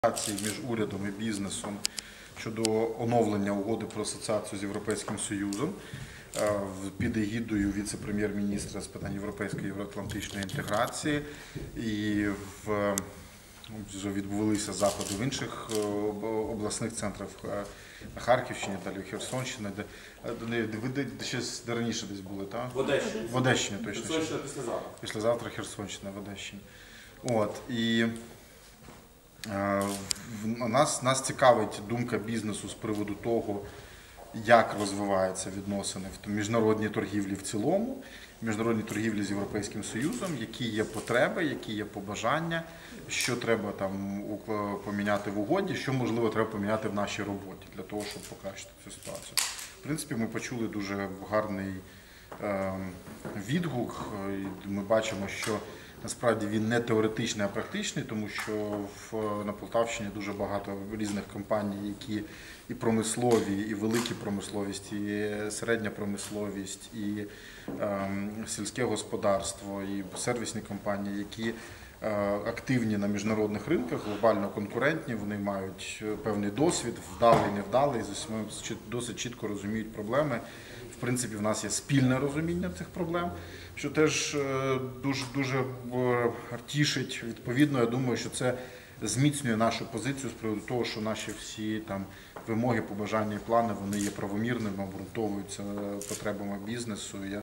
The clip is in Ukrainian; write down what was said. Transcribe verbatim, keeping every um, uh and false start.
Між урядом і бізнесом щодо оновлення угоди про асоціацію з Європейським Союзом під егідою віце-прем'єр-міністра з питань європейської і євроатлантичної інтеграції. І в, відбулися заходи в інших обласних центрах на Харківщині, далі Херсонщині, де, де, де, де ще де раніше десь були, так? В Одещині. В Одещині, точно. Херсонщина післязавтра. Післязавтра Херсонщина в Одещині. От, і Нас, нас цікавить думка бізнесу з приводу того, як розвиваються відносини в міжнародній торгівлі в цілому, в міжнародній торгівлі з Європейським Союзом, які є потреби, які є побажання, що треба там поміняти в угоді, що, можливо, треба поміняти в нашій роботі для того, щоб покращити цю ситуацію. В принципі, ми почули дуже гарний е, відгук, і ми бачимо, що насправді він не теоретичний, а практичний, тому що в, на Полтавщині дуже багато різних компаній, які і промислові, і великі промисловість, і середня промисловість, і е, сільське господарство, і сервісні компанії, які е, активні на міжнародних ринках, глобально конкурентні, вони мають певний досвід, вдалий, невдалий, досить чітко розуміють проблеми. В принципі, в нас є спільне розуміння цих проблем, що теж дуже, дуже тішить. Відповідно, я думаю, що це зміцнює нашу позицію з приводу того, що наші всі там вимоги, побажання і плани, вони є правомірними, обґрунтовуються потребами бізнесу.